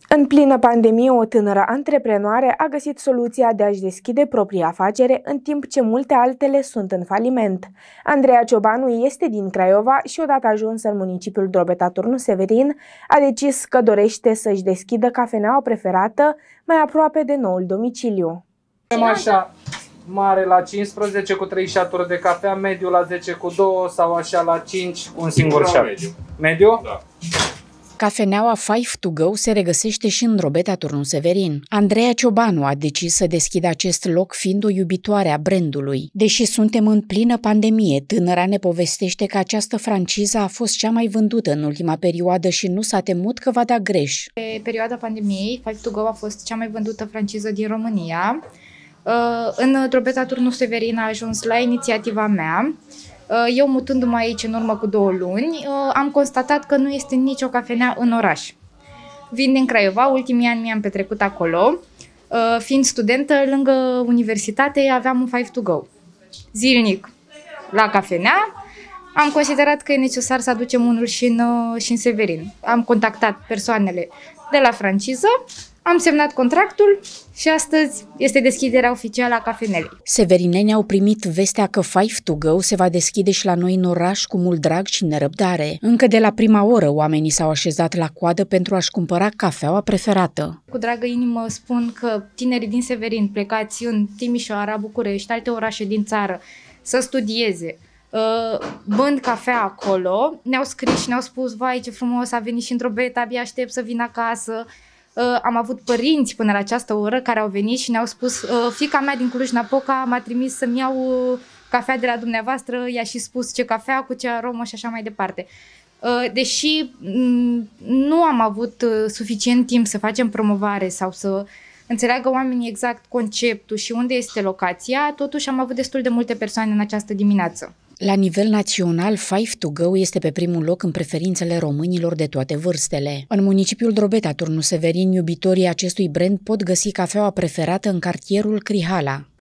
În plină pandemie, o tânără antreprenoare a găsit soluția de a-și deschide propria afacere, în timp ce multe altele sunt în faliment. Andreea Ciobanu este din Craiova și odată ajunsă în municipiul Drobeta Turnu Severin, a decis că dorește să-și deschidă cafeneaua preferată mai aproape de noul domiciliu. Așa, mare la 15 cu 3 șaturi de cafea, mediu la 10 cu 2 sau așa la 5 cu un singur șat. Mediu? Da. Cafeneaua Five to Go se regăsește și în Drobeta Turnu Severin. Andreea Ciobanu a decis să deschidă acest loc fiind o iubitoare a brandului. Deși suntem în plină pandemie, tânăra ne povestește că această franciză a fost cea mai vândută în ultima perioadă și nu s-a temut că va da greș. Pe perioada pandemiei, Five to Go a fost cea mai vândută franciză din România. În Drobeta Turnu Severin a ajuns la inițiativa mea. Eu, mutându-mă aici în urmă cu 2 luni, am constatat că nu este nicio cafenea în oraș. Vin din Craiova, ultimii ani mi-am petrecut acolo. Fiind studentă, lângă universitate aveam un Five to Go. Zilnic la cafenea, am considerat că e necesar să aducem unul și în Severin. Am contactat persoanele de la franciză, am semnat contractul și astăzi este deschiderea oficială a cafenelei. Severinenii au primit vestea că Five to Go se va deschide și la noi în oraș cu mult drag și nerăbdare. Încă de la prima oră oamenii s-au așezat la coadă pentru a-și cumpăra cafeaua preferată. Cu dragă inimă spun că tinerii din Severin plecați în Timișoara, București, alte orașe din țară să studieze, bând cafea acolo, ne-au scris și ne-au spus: vai, ce frumos, a venit și în Drobeta, abia aștept să vin acasă. Am avut părinți până la această oră care au venit și ne-au spus: fiica mea din Cluj-Napoca m-a trimis să-mi iau cafea de la dumneavoastră, i-a și spus ce cafea, cu ce aromă și așa mai departe. Deși nu am avut suficient timp să facem promovare sau să înțeleagă oamenii exact conceptul și unde este locația, totuși am avut destul de multe persoane în această dimineață. La nivel național, Five to Go este pe primul loc în preferințele românilor de toate vârstele. În municipiul Drobeta Turnu Severin, iubitorii acestui brand pot găsi cafeaua preferată în cartierul Crihala.